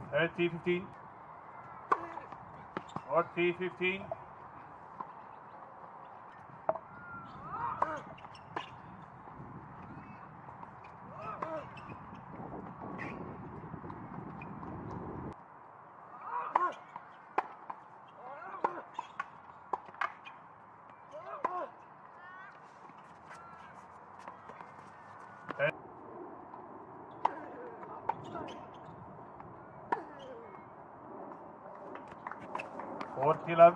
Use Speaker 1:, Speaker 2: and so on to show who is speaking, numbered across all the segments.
Speaker 1: 30-15. 40-15. Love.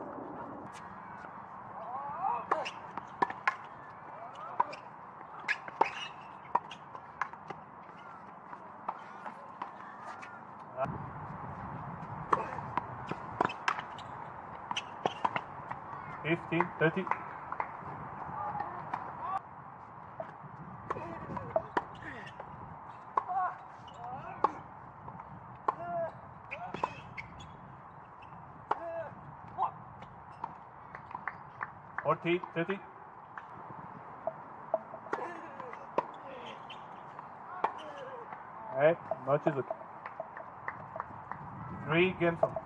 Speaker 1: Uh, 15-30. Forty, 30. Hey, Mochizuki. 3 games on.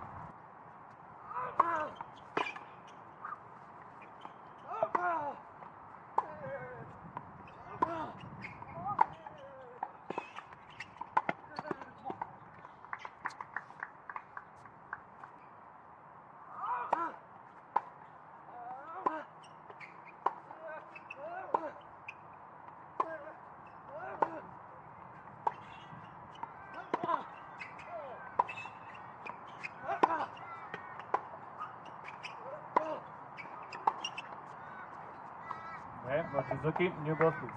Speaker 1: Okay, Mochizuki, new balls please.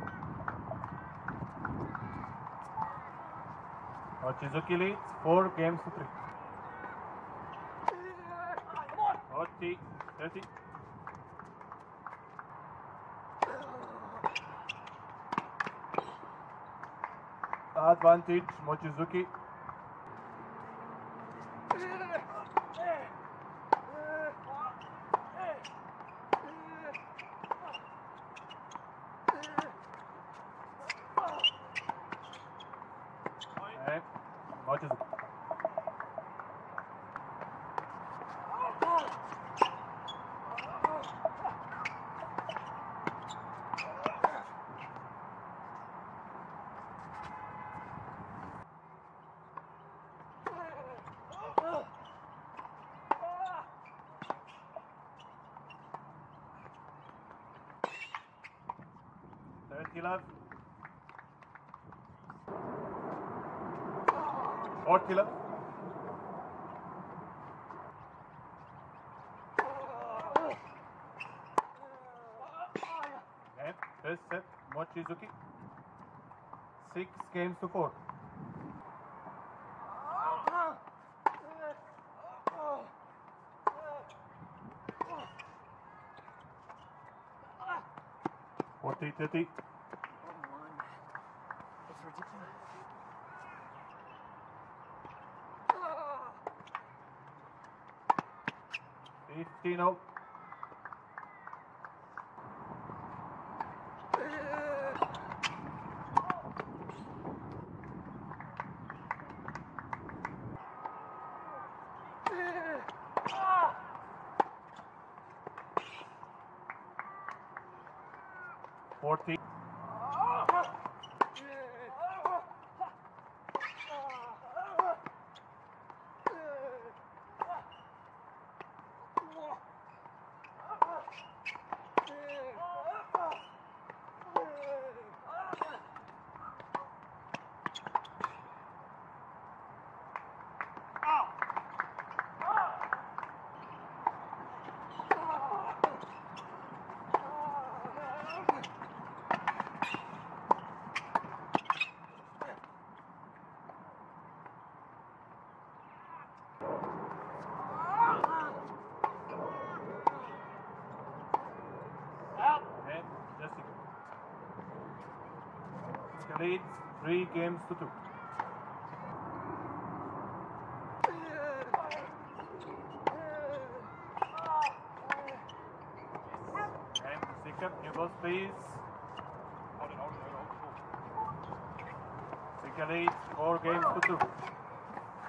Speaker 1: Mochizuki leads 4 games to 3. 40-30. Advantage, Mochizuki. Okay, Mochizuki. Love. 40 love. Okay, first set, Mochizuki. 6 games to 4. Forty, 30.
Speaker 2: It's ridiculous.
Speaker 1: 15-0. Forty. Leads 3 games to 2. And Sika, new balls please. Sika leads 4 games to 2.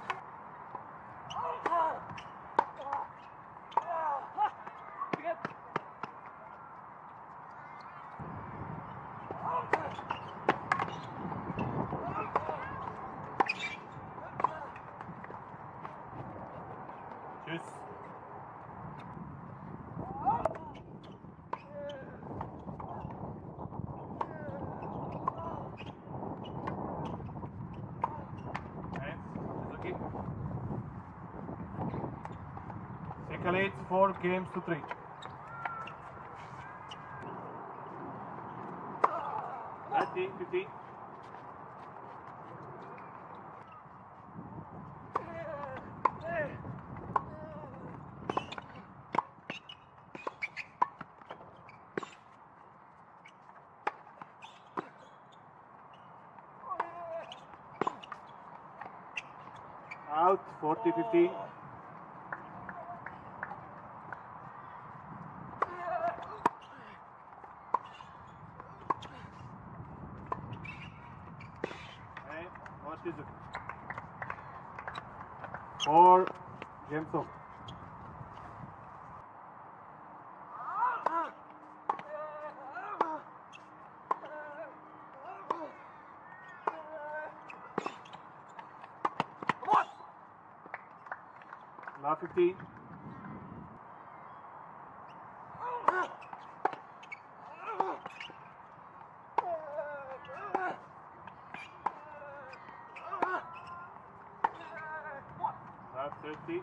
Speaker 1: 4 games to 3. Ready, 15. Out, 40-15. Okay, what is it? 4 games off. Now 15. Now 30.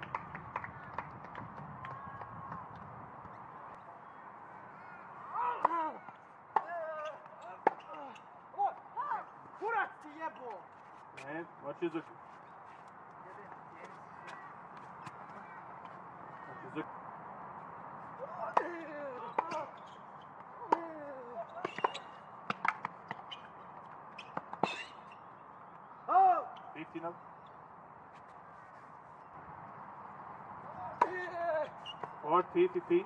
Speaker 1: And what is it? What is it?
Speaker 2: Oh!
Speaker 1: 15 up. 40-15.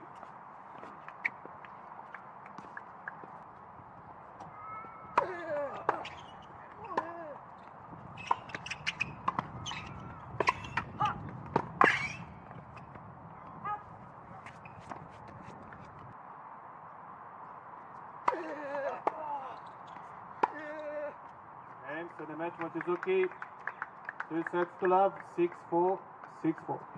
Speaker 1: And so the match, Mochizuki, 2 sets to love, 6-4, 6-4.